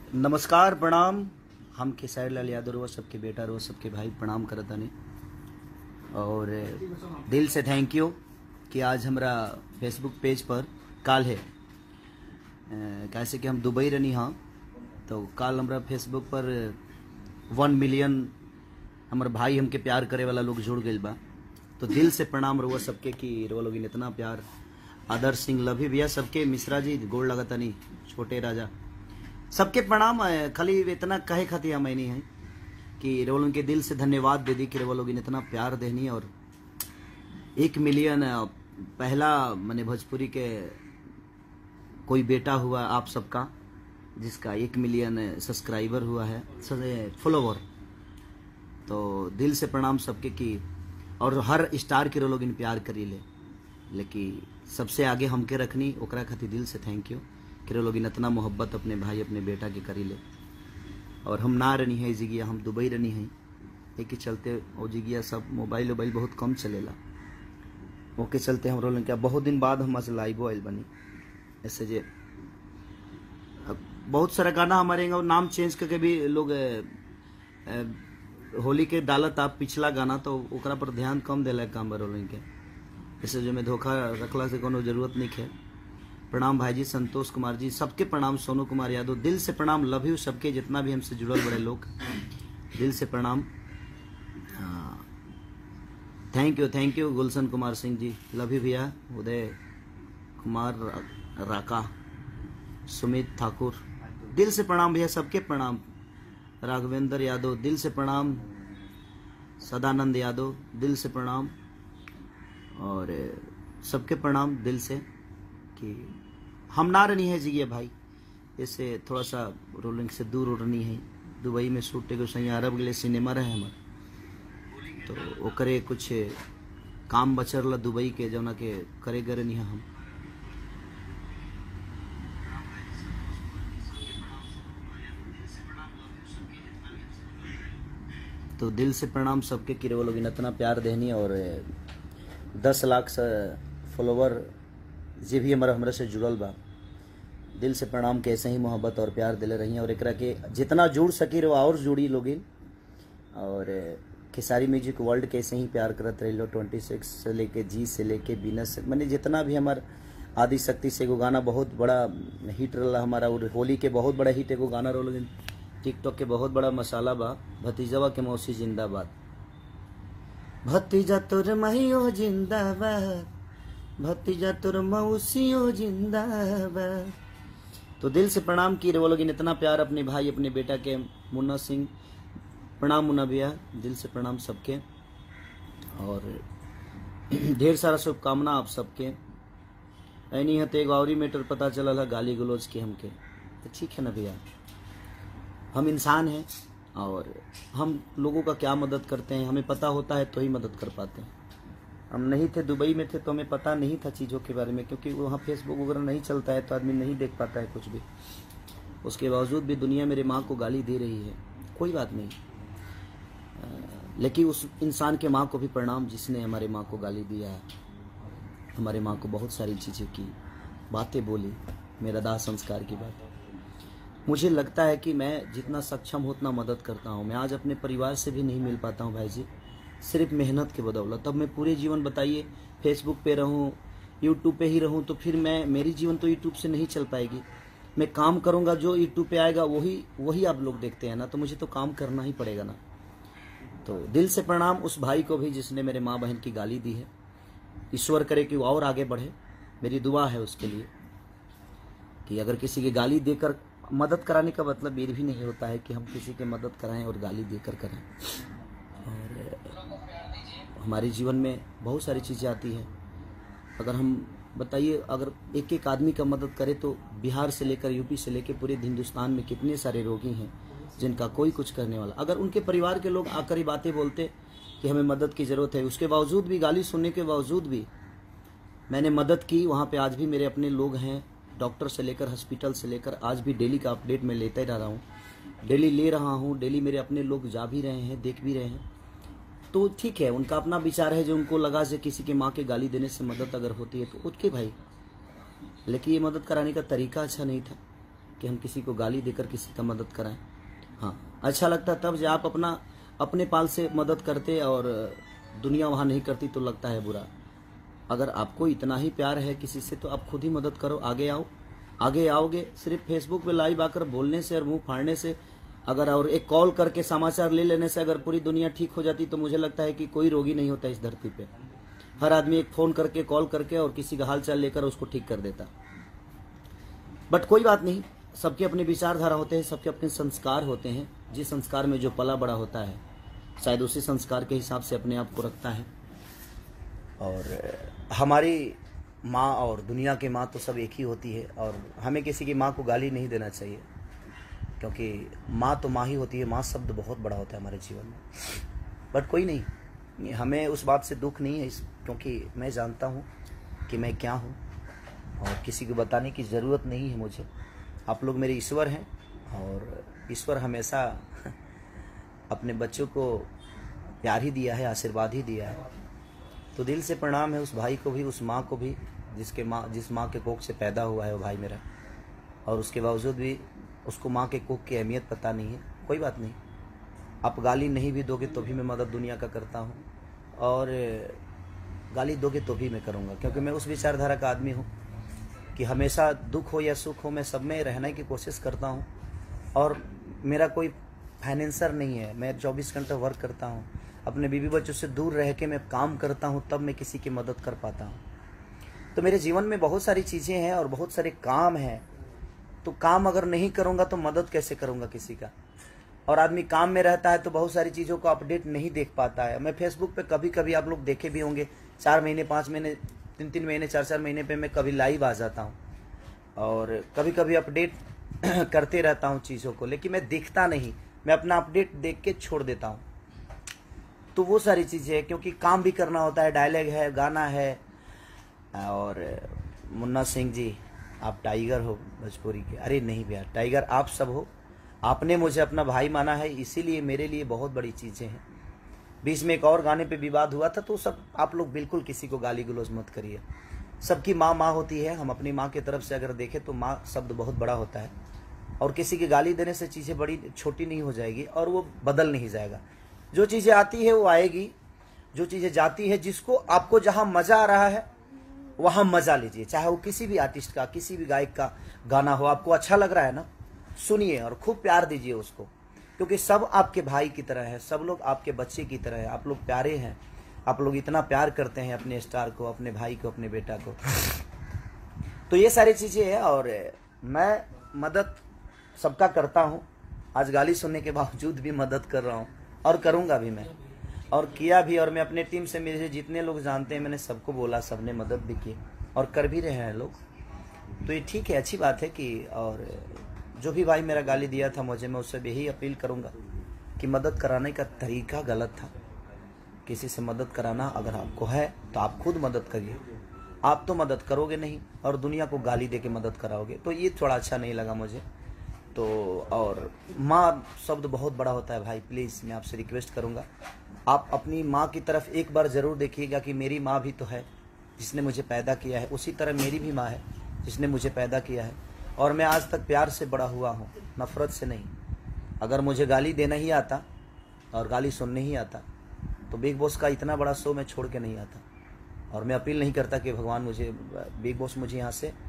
नमस्कार प्रणाम। हम खेसारी लाल यादव रो सबके बेटा रो सबके भाई प्रणाम करता नहीं और दिल से थैंक यू कि आज हमारा फेसबुक पेज पर काल है कैसे कि हम दुबई रहनी हाँ तो काल हमारा फेसबुक पर 1 मिलियन हमारे भाई हमके प्यार करे वाला लोग जुड़ गए बा। तो दिल से प्रणाम रहुआ सबके कि रो लोग इतना प्यार। आदर्श सिंह लभी भैया सबके मिश्रा जी गोड़ लगता नहीं छोटे राजा सबके प्रणाम। खाली इतना कहे खाती हम नहीं है कि रेवल उनके दिल से धन्यवाद दे दी कि रेवल लोग इतना प्यार देनी। और 1 मिलियन पहला मैंने भोजपुरी के कोई बेटा हुआ आप सबका जिसका 1 मिलियन सब्सक्राइबर हुआ है फॉलोवर। तो दिल से प्रणाम सबके कि और हर स्टार के लोग इन प्यार करी ले लेकिन सबसे आगे हमके रखनी ओकरा खातिर दिल से थैंक यू कि लोग इतना मोहब्बत अपने भाई अपने बेटा के करी ले। और हम ना रनी है जिगिया हम दुबई रनी है एक ही चलते वो जिगिया सब मोबाइल बहुत कम चलेला ओके चलते हम रोल क्या बहुत दिन बाद हम लाइव आयल बनी ऐसे जे बहुत सारा गाना हमारे नाम चेंज करके भी लोग होली के डालत आप पिछला गाना तो ओकरा पर ध्यान कम दिला काम रोलिंग के ऐसे जो में धोखा रखला से कोनो जरूरत नहीं है। प्रणाम भाई जी संतोष कुमार जी सबके प्रणाम। सोनू कुमार यादव दिल से प्रणाम। लव यू सबके जितना भी हमसे जुड़ल बड़े लोग दिल से प्रणाम। Thank you Gulshan Kumar Singh ji love you भैया। उदय कुमार राका सुमित ठाकुर दिल से प्रणाम भैया सबके प्रणाम। राघवेंद्र यादव दिल से प्रणाम। सदानंद यादव दिल से प्रणाम और सबके प्रणाम दिल से कि हम ना रनी है जी भाई ऐसे थोड़ा सा रोलिंग से दूर रनी है। दुबई में शूट के सही अरब के सिनेमा रहे हमारे तो ओकरे कुछ काम बचल दुबई के जौना के करे गए नहीं हम। तो दिल से प्रणाम सबके कि वो लोग इतना प्यार देनी और 10 लाख फॉलोवर जे भी हमारा से जुड़ल बा दिल से प्रणाम के ऐसे ही मोहब्बत और प्यार दिले रही और एकरा के जितना जुड़ सकी रहो और जुड़ी लोग और खेसारी म्यूजिक वर्ल्ड के ऐसे ही प्यार करते रही लो। 26 से लेके जी से लेके बीनस मैंने जितना भी हमार आदि शक्ति से एगो गाना बहुत बड़ा हिट रहा हमारा और होली के बहुत बड़ा हिट एगो गाना रहो टिकटॉक के बहुत बड़ा मसाला बा भतीजवा के मौसी जिंदाबाद। भतीजा तोर महियो जिंदाबाद भतीजा तोर मौसियो जिंदाबाद। तो दिल से प्रणाम की वो लोग इतना प्यार अपने भाई अपने बेटा के मुन्ना सिंह प्रणाम मुन्ना भैया दिल से प्रणाम सबके और ढेर सारा शुभकामना आप सबके। ऐनी हते एगो और मैटर पता चलल है गाली गलौज के हमके तो ठीक है ना भैया हम इंसान हैं और हम लोगों का क्या मदद करते हैं हमें पता होता है तो ही मदद कर पाते हैं। हम नहीं थे दुबई में थे तो हमें पता नहीं था चीज़ों के बारे में क्योंकि वहाँ फेसबुक वगैरह नहीं चलता है तो आदमी नहीं देख पाता है कुछ भी। उसके बावजूद भी दुनिया मेरे माँ को गाली दे रही है कोई बात नहीं लेकिन उस इंसान के माँ को भी प्रणाम जिसने हमारे माँ को गाली दिया है हमारे माँ को बहुत सारी चीज़ें की बातें बोली मेरा दाह संस्कार की बात। मुझे लगता है कि मैं जितना सक्षम हूँ उतना मदद करता हूँ। मैं आज अपने परिवार से भी नहीं मिल पाता हूँ भाई जी सिर्फ मेहनत के बदौलत। तब मैं पूरे जीवन बताइए फेसबुक पे रहूँ यूट्यूब पे ही रहूँ तो फिर मेरी जीवन तो यूट्यूब से नहीं चल पाएगी। मैं काम करूँगा जो यूट्यूब पे आएगा वही आप लोग देखते हैं ना तो मुझे तो काम करना ही पड़ेगा ना। तो दिल से प्रणाम उस भाई को भी जिसने मेरे माँ बहन की गाली दी है। ईश्वर करे कि वो और आगे बढ़े मेरी दुआ है उसके लिए कि अगर किसी की गाली देकर मदद कराने का मतलब ये भी नहीं होता है कि हम किसी की मदद कराएं और गाली देकर करें। और हमारे जीवन में बहुत सारी चीज़ें आती हैं अगर हम बताइए अगर एक एक आदमी का मदद करें तो बिहार से लेकर यूपी से लेकर पूरे हिंदुस्तान में कितने सारे रोगी हैं जिनका कोई कुछ करने वाला। अगर उनके परिवार के लोग आकर ही बातें बोलते कि हमें मदद की ज़रूरत है उसके बावजूद भी गाली सुनने के बावजूद भी मैंने मदद की। वहाँ पर आज भी मेरे अपने लोग हैं डॉक्टर से लेकर हॉस्पिटल से लेकर आज भी डेली का अपडेट मैं लेता ही रह रहा हूँ डेली ले रहा हूँ। डेली मेरे अपने लोग जा भी रहे हैं देख भी रहे हैं तो ठीक है उनका अपना विचार है जो उनको लगा से किसी के माँ के गाली देने से मदद अगर होती है तो उसके भाई लेकिन ये मदद कराने का तरीका अच्छा नहीं था। कि हम किसी को गाली देकर किसी का मदद कराएं। हाँ, अच्छा लगता है तब जब आप अपने पाल से मदद करते और दुनिया वहाँ नहीं करती तो लगता है बुरा। अगर आपको इतना ही प्यार है किसी से तो आप खुद ही मदद करो, आगे आओ। आगे आओगे सिर्फ फेसबुक पे लाइव आकर बोलने से और मुंह फाड़ने से, अगर और एक कॉल करके समाचार ले लेने से अगर पूरी दुनिया ठीक हो जाती तो मुझे लगता है कि कोई रोगी नहीं होता इस धरती पे। हर आदमी एक फ़ोन करके, कॉल करके और किसी का हाल चाल लेकर उसको ठीक कर देता। बट कोई बात नहीं, सबके अपने विचारधारा होते हैं, सबके अपने संस्कार होते हैं। जिस संस्कार में जो पला बड़ा होता है शायद उसी संस्कार के हिसाब से अपने आप को रखता है। और हमारी माँ और दुनिया की माँ तो सब एक ही होती है और हमें किसी की माँ को गाली नहीं देना चाहिए, क्योंकि माँ तो माँ ही होती है। माँ शब्द बहुत बड़ा होता है हमारे जीवन में। बट कोई नहीं, हमें उस बात से दुख नहीं है, क्योंकि मैं जानता हूँ कि मैं क्या हूँ और किसी को बताने की ज़रूरत नहीं है मुझे। आप लोग मेरे ईश्वर हैं और ईश्वर हमेशा अपने बच्चों को प्यार ही दिया है, आशीर्वाद ही दिया है। तो दिल से प्रणाम है उस भाई को भी, उस माँ को भी जिस माँ के कोख से पैदा हुआ है वो भाई मेरा, और उसके बावजूद भी उसको माँ के कोख की अहमियत पता नहीं है। कोई बात नहीं, आप गाली नहीं भी दोगे तो भी मैं मदद दुनिया का करता हूँ, और गाली दोगे तो भी मैं करूँगा, क्योंकि मैं उस विचारधारा का आदमी हूँ कि हमेशा दुख हो या सुख हो मैं सब में रहने की कोशिश करता हूँ। और मेरा कोई फाइनेंसर नहीं है, मैं 24 घंटे वर्क करता हूँ, अपने बीवी बच्चों से दूर रह के मैं काम करता हूँ, तब मैं किसी की मदद कर पाता हूँ। तो मेरे जीवन में बहुत सारी चीज़ें हैं और बहुत सारे काम हैं, तो काम अगर नहीं करूँगा तो मदद कैसे करूँगा किसी का। और आदमी काम में रहता है तो बहुत सारी चीज़ों को अपडेट नहीं देख पाता है। मैं फेसबुक पे कभी कभी, आप लोग देखे भी होंगे, 4 महीने 5 महीने 3 महीने 4 महीने पे मैं कभी लाइव आ जाता हूँ और कभी कभी अपडेट करते रहता हूँ चीज़ों को, लेकिन मैं दिखता नहीं, मैं अपना अपडेट देख के छोड़ देता हूँ। तो वो सारी चीज़ें हैं, क्योंकि काम भी करना होता है, डायलॉग है, गाना है। और मुन्ना सिंह जी, आप टाइगर हो भोजपुरी के। अरे नहीं भैया, टाइगर आप सब हो, आपने मुझे अपना भाई माना है, इसीलिए मेरे लिए बहुत बड़ी चीज़ें हैं। बीच में एक और गाने पे विवाद हुआ था, तो सब आप लोग बिल्कुल किसी को गाली गलौज मत करिए। सबकी माँ माँ होती है, हम अपनी माँ की तरफ से अगर देखें तो माँ शब्द बहुत बड़ा होता है, और किसी की गाली देने से चीज़ें बड़ी छोटी नहीं हो जाएगी और वो बदल नहीं जाएगा। जो चीज़ें आती है वो आएगी, जो चीज़ें जाती है, जिसको आपको जहाँ मज़ा आ रहा है वहाँ मज़ा लीजिए। चाहे वो किसी भी आर्टिस्ट का, किसी भी गायक का गाना हो, आपको अच्छा लग रहा है ना, सुनिए और खूब प्यार दीजिए उसको, क्योंकि सब आपके भाई की तरह है, सब लोग आपके बच्चे की तरह है, आप लोग प्यारे हैं, आप लोग इतना प्यार करते हैं अपने स्टार को, अपने भाई को, अपने बेटा को। तो ये सारी चीज़ें हैं और मैं मदद सबका करता हूँ। आज गाली सुनने के बावजूद भी मदद कर रहा हूँ और करूँगा भी मैं, और किया भी। और मैं अपने टीम से, मेरे जितने लोग जानते हैं, मैंने सबको बोला, सबने मदद भी की और कर भी रहे हैं लोग। तो ये ठीक है, अच्छी बात है कि, और जो भी भाई मेरा गाली दिया था मुझे, मैं उससे यही अपील करूँगा कि मदद कराने का तरीका गलत था। किसी से मदद कराना अगर आपको है तो आप खुद मदद करिए। आप तो मदद करोगे नहीं और दुनिया को गाली दे के मदद कराओगे, तो ये थोड़ा अच्छा नहीं लगा मुझे। तो और माँ शब्द बहुत बड़ा होता है भाई, प्लीज़ मैं आपसे रिक्वेस्ट करूँगा, आप अपनी माँ की तरफ एक बार ज़रूर देखिएगा कि मेरी माँ भी तो है जिसने मुझे पैदा किया है, उसी तरह मेरी भी माँ है जिसने मुझे पैदा किया है। और मैं आज तक प्यार से बड़ा हुआ हूँ, नफ़रत से नहीं। अगर मुझे गाली देना ही आता और गाली सुनने ही आता तो बिग बॉस का इतना बड़ा शो मैं छोड़ के नहीं आता। और मैं अपील नहीं करता कि भगवान मुझे, बिग बॉस मुझे यहाँ से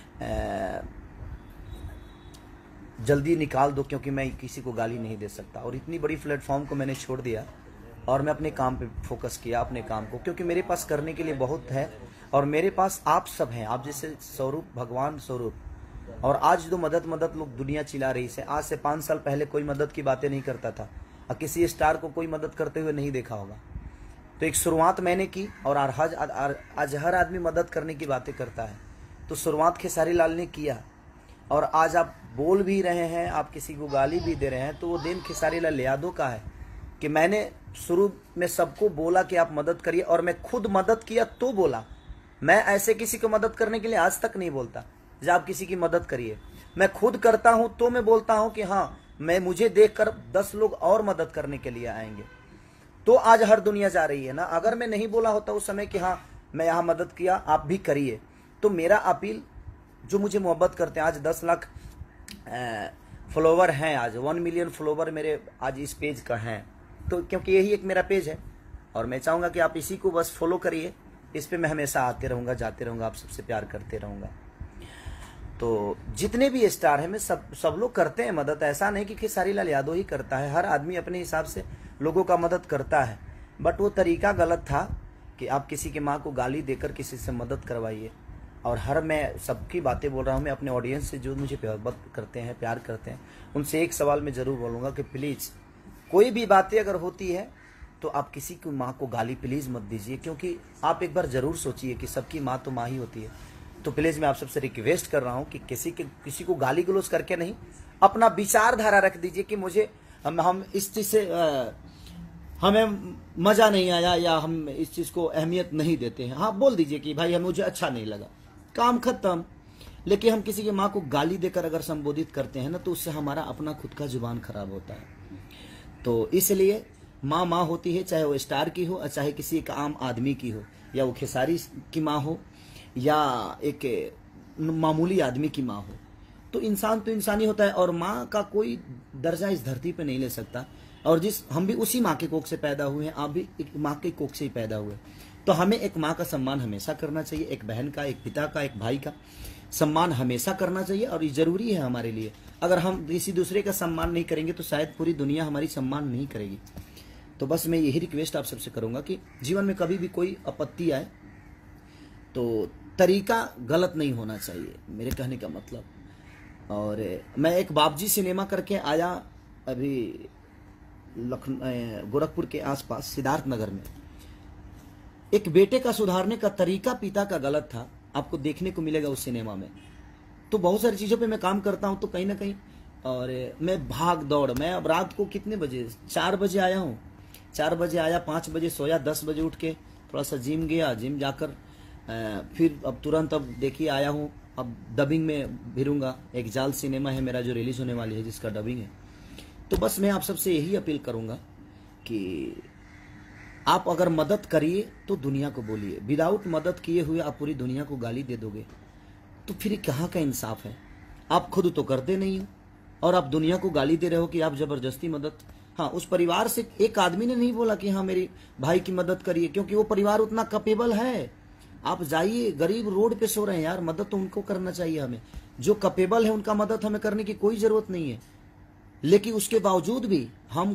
जल्दी निकाल दो, क्योंकि मैं किसी को गाली नहीं दे सकता। और इतनी बड़ी प्लेटफॉर्म को मैंने छोड़ दिया और मैं अपने काम पे फोकस किया, अपने काम को, क्योंकि मेरे पास करने के लिए बहुत है और मेरे पास आप सब हैं, आप जैसे स्वरूप, भगवान स्वरूप। और आज जो मदद लोग दुनिया चिल्ला रही है, आज से 5 साल पहले कोई मदद की बातें नहीं करता था और किसी स्टार को कोई मदद करते हुए नहीं देखा होगा। तो एक शुरुआत मैंने की और आज हर आदमी मदद करने की बातें करता है। तो शुरुआत खेसारी लाल ने किया और आज आप बोल भी रहे हैं, आप किसी को गाली भी दे रहे हैं, तो वो दिन खेसारी लाल यादव का है कि मैंने शुरू में सबको बोला कि आप मदद करिए और मैं खुद मदद किया तो बोला। मैं ऐसे किसी को मदद करने के लिए आज तक नहीं बोलता जब आप किसी की मदद करिए, मैं खुद करता हूं तो मैं बोलता हूं कि हाँ, मैं मुझे देखकर 10 लोग और मदद करने के लिए आएंगे। तो आज हर दुनिया जा रही है ना। अगर मैं नहीं बोला होता उस समय कि हाँ मैं यहाँ मदद किया, आप भी करिए, तो मेरा अपील, जो मुझे मोहब्बत करते हैं, आज 10 लाख फॉलोवर हैं, आज 1 मिलियन फॉलोवर मेरे आज इस पेज का हैं, तो क्योंकि यही एक मेरा पेज है और मैं चाहूँगा कि आप इसी को बस फॉलो करिए। इस पे मैं हमेशा आते रहूँगा, जाते रहूँगा, आप सबसे प्यार करते रहूँगा। तो जितने भी स्टार हैं, मैं सब लोग करते हैं मदद, ऐसा नहीं कि खेसारी लाल यादव ही करता है, हर आदमी अपने हिसाब से लोगों का मदद करता है। बट वो तरीका गलत था कि आप किसी की माँ को गाली देकर किसी से मदद करवाइए। और मैं सबकी बातें बोल रहा हूँ, मैं अपने ऑडियंस से जो मुझे मोहब्बत करते हैं, प्यार करते हैं, उनसे एक सवाल मैं ज़रूर बोलूँगा कि प्लीज़ कोई भी बातें अगर होती है तो आप किसी की माँ को गाली प्लीज़ मत दीजिए, क्योंकि आप एक बार ज़रूर सोचिए कि सबकी माँ तो माँ ही होती है। तो प्लीज़ मैं आप सबसे रिक्वेस्ट कर रहा हूँ कि किसी को गाली गलौज करके नहीं, अपना विचारधारा रख दीजिए कि मुझे हम इस चीज़ से हमें मज़ा नहीं आया या हम इस चीज़ को अहमियत नहीं देते हैं। हाँ, बोल दीजिए कि भाई हमें मुझे अच्छा नहीं लगा, काम खत्म। लेकिन हम किसी की माँ को गाली देकर अगर संबोधित करते हैं ना, तो उससे हमारा अपना खुद का जुबान खराब होता है। तो इसलिए माँ माँ होती है, चाहे वो स्टार की हो, चाहे किसी एक आम आदमी की हो, या वो खेसारी की माँ हो या एक मामूली आदमी की माँ हो। तो इंसान ही होता है और माँ का कोई दर्जा इस धरती पे नहीं ले सकता। और हम भी उसी माँ के कोख से पैदा हुए हैं, आप भी एक माँ के कोख से ही पैदा हुए। तो हमें एक माँ का सम्मान हमेशा करना चाहिए, एक बहन का, एक पिता का, एक भाई का सम्मान हमेशा करना चाहिए। और ये ज़रूरी है हमारे लिए। अगर हम किसी दूसरे का सम्मान नहीं करेंगे तो शायद पूरी दुनिया हमारी सम्मान नहीं करेगी। तो बस मैं यही रिक्वेस्ट आप सबसे करूँगा कि जीवन में कभी भी कोई आपत्ति आए तो तरीका गलत नहीं होना चाहिए, मेरे कहने का मतलब। और मैं एक बाबजी सिनेमा करके आया अभी गोरखपुर के आसपास सिद्धार्थ नगर में। एक बेटे का सुधारने का तरीका पिता का गलत था, आपको देखने को मिलेगा उस सिनेमा में। तो बहुत सारी चीज़ों पे मैं काम करता हूँ, तो कहीं ना कहीं और मैं भाग दौड़, मैं अब रात को कितने बजे 4 बजे आया हूँ, 4 बजे आया, 5 बजे सोया, 10 बजे उठ के थोड़ा सा जिम गया, जिम जाकर फिर अब तुरंत अब देखिए आया हूँ, अब डबिंग में भिरूंगा। एक जाल सिनेमा है मेरा जो रिलीज होने वाली है, जिसका डबिंग है। तो बस मैं आप सबसे यही अपील करूँगा कि आप अगर मदद करिए तो दुनिया को बोलिए। विदाउट मदद किए हुए आप पूरी दुनिया को गाली दे दोगे तो फिर कहाँ का इंसाफ है? आप खुद तो करते नहीं हो और आप दुनिया को गाली दे रहे हो कि आप ज़बरदस्ती मदद। हाँ, उस परिवार से एक आदमी ने नहीं बोला कि हाँ मेरे भाई की मदद करिए, क्योंकि वो परिवार उतना कैपेबल है। आप जाइए, गरीब रोड पे सो रहे हैं यार, मदद तो उनको करना चाहिए हमें। जो कैपेबल है उनका मदद हमें करने की कोई ज़रूरत नहीं है। लेकिन उसके बावजूद भी हम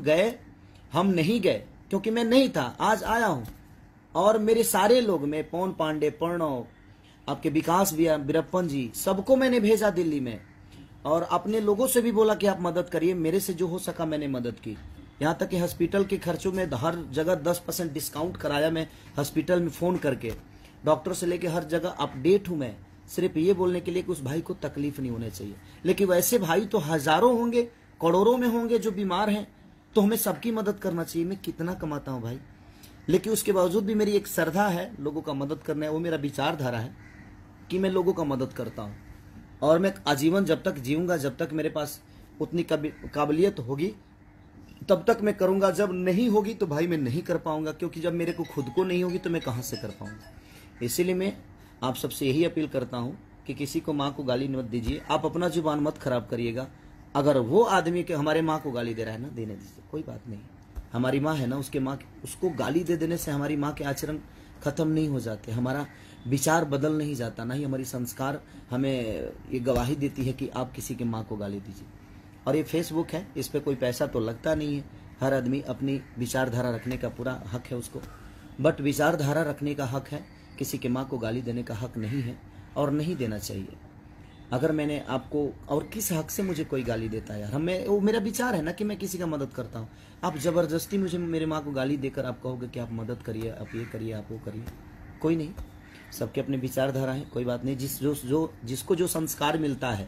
नहीं गए क्योंकि मैं नहीं था, आज आया हूँ। और मेरे सारे लोग, मैं पवन पांडे, प्रणव, आपके विकास वीरप्पन जी, सबको मैंने भेजा दिल्ली में और अपने लोगों से भी बोला कि आप मदद करिए। मेरे से जो हो सका मैंने मदद की। यहाँ तक कि हॉस्पिटल के खर्चों में हर जगह 10% डिस्काउंट कराया मैं हॉस्पिटल में फ़ोन करके। डॉक्टर से लेके हर जगह अपडेट हूँ मैं, सिर्फ ये बोलने के लिए कि उस भाई को तकलीफ नहीं होनी चाहिए। लेकिन वैसे भाई तो हज़ारों होंगे, करोड़ों में होंगे जो बीमार हैं, तो हमें सबकी मदद करना चाहिए। मैं कितना कमाता हूँ भाई, लेकिन उसके बावजूद भी मेरी एक श्रद्धा है लोगों का मदद करना है, वो मेरा विचारधारा है कि मैं लोगों का मदद करता हूँ। और मैं आजीवन जब तक जीऊँगा, जब तक मेरे पास उतनी काबिलियत होगी तब तक मैं करूँगा। जब नहीं होगी तो भाई मैं नहीं कर पाऊँगा, क्योंकि जब मेरे को खुद को नहीं होगी तो मैं कहाँ से कर पाऊँगा। इसीलिए मैं आप सबसे यही अपील करता हूँ कि किसी को माँ को गाली मत दीजिए, आप अपना जुबान मत खराब करिएगा। अगर वो आदमी के हमारे माँ को गाली दे रहा है ना, देने दीजिए, कोई बात नहीं। हमारी माँ है ना, उसको गाली दे देने से हमारी माँ के आचरण खत्म नहीं हो जाते, हमारा विचार बदल नहीं जाता, ना ही हमारी संस्कार हमें ये गवाही देती है कि आप किसी के माँ को गाली दीजिए। और ये फेसबुक है, इस पर कोई पैसा तो लगता नहीं है, हर आदमी अपनी विचारधारा रखने का पूरा हक है उसको। बट विचारधारा रखने का हक है, किसी के माँ को गाली देने का हक नहीं है और नहीं देना चाहिए। अगर मैंने आपको, और किस हक से मुझे कोई गाली देता है यार, वो मेरा विचार है ना कि मैं किसी का मदद करता हूँ। आप ज़बरदस्ती मुझे मेरे माँ को गाली देकर आप कहोगे कि आप मदद करिए, आप ये करिए, आप वो करिए, कोई नहीं। सबके अपने विचारधारा है, कोई बात नहीं। जिसको जो संस्कार मिलता है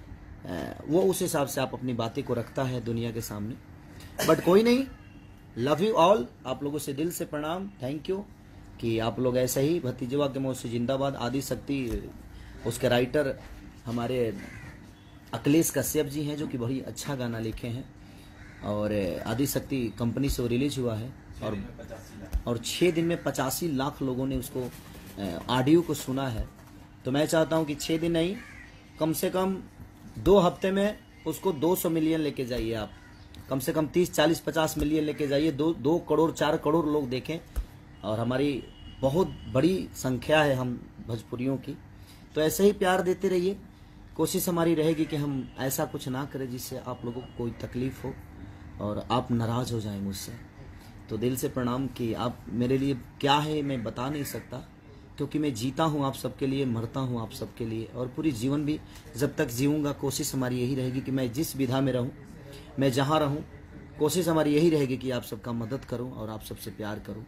वो उस हिसाब से आप अपनी बातें को रखता है दुनिया के सामने। बट कोई नहीं, लव यू ऑल, आप लोगों से दिल से प्रणाम, थैंक यू कि आप लोग ऐसे ही। भतीजवा के मौत से जिंदाबाद। आदि शक्ति, उसके राइटर हमारे अखिलेश कश्यप जी हैं, जो कि बड़ी अच्छा गाना लिखे हैं। और आदि शक्ति कंपनी से वो रिलीज हुआ है और 6 दिन में 85 लाख लोगों ने उसको ऑडियो को सुना है। तो मैं चाहता हूं कि 6 दिन नहीं, कम से कम 2 हफ्ते में उसको 200 मिलियन लेके जाइए आप, कम से कम 30, 40, 50 मिलियन लेके जाइए, 2 करोड़ 4 करोड़ लोग देखें। और हमारी बहुत बड़ी संख्या है हम भोजपुरियों की। तो ऐसे ही प्यार देते रहिए। कोशिश हमारी रहेगी कि हम ऐसा कुछ ना करें जिससे आप लोगों को कोई तकलीफ हो और आप नाराज़ हो जाएं मुझसे। तो दिल से प्रणाम कि आप मेरे लिए क्या है मैं बता नहीं सकता, क्योंकि मैं जीता हूँ आप सबके लिए, मरता हूँ आप सबके लिए, और पूरी जीवन भी जब तक जीऊँगा कोशिश हमारी यही रहेगी कि मैं जिस विधा में रहूँ, मैं जहाँ रहूँ, कोशिश हमारी यही रहेगी कि आप सबका मदद करूँ और आप सबसे प्यार करूँ।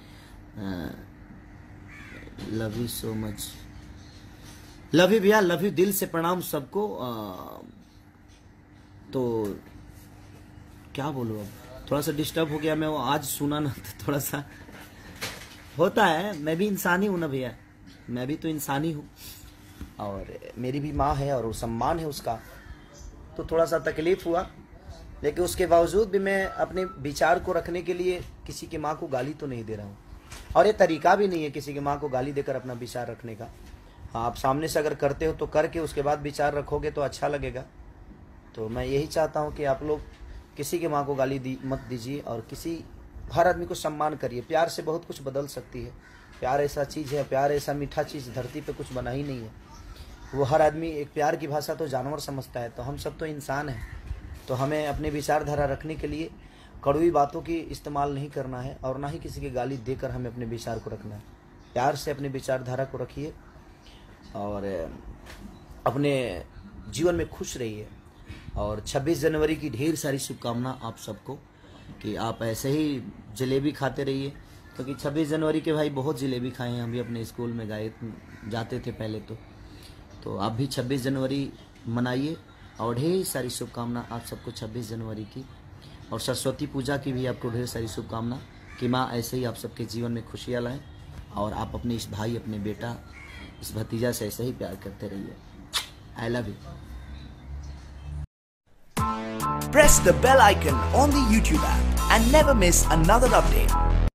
Love you so much, love you भैया, लव यू, दिल से प्रणाम सबको। तो क्या बोलूँ, अब थोड़ा सा डिस्टर्ब हो गया मैं, वो आज सुना ना तो थोड़ा सा होता है। मैं भी इंसान ही हूँ ना भैया, मैं भी तो इंसान ही हूँ, और मेरी भी माँ है और वो सम्मान है उसका, तो थोड़ा सा तकलीफ हुआ। लेकिन उसके बावजूद भी मैं अपने विचार को रखने के लिए किसी की माँ को गाली तो नहीं दे रहा हूँ, और ये तरीका भी नहीं है किसी की माँ को गाली देकर अपना विचार रखने का। आप सामने से अगर करते हो तो करके उसके बाद विचार रखोगे तो अच्छा लगेगा। तो मैं यही चाहता हूँ कि आप लोग किसी की माँ को गाली मत दीजिए, और हर आदमी को सम्मान करिए। प्यार से बहुत कुछ बदल सकती है। प्यार ऐसा चीज़ है, प्यार ऐसा मीठा चीज़ धरती पे कुछ बना ही नहीं है। वो हर आदमी एक प्यार की भाषा तो जानवर समझता है, तो हम सब तो इंसान हैं। तो हमें अपने विचारधारा रखने के लिए कड़वी बातों की इस्तेमाल नहीं करना है, और ना ही किसी की गाली देकर हमें अपने विचार को रखना है। प्यार से अपनी विचारधारा को रखिए और अपने जीवन में खुश रहिए। और 26 जनवरी की ढेर सारी शुभकामना आप सबको, कि आप ऐसे ही जलेबी खाते रहिए, क्योंकि 26 जनवरी के भाई बहुत जलेबी खाए हैं। हम भी अपने स्कूल में जाते थे पहले तो आप भी 26 जनवरी मनाइए, और ढेर सारी शुभकामना आप सबको 26 जनवरी की। और सरस्वती पूजा की भी आपको ढेर सारी शुभकामना, कि माँ ऐसे ही आप सबके जीवन में खुशियाँ लाएँ, और आप अपने इस भाई, अपने बेटा, इस भतीजा से ऐसे ही प्यार करते रहिए। I love you. Press the bell icon on the YouTube app and never miss another update.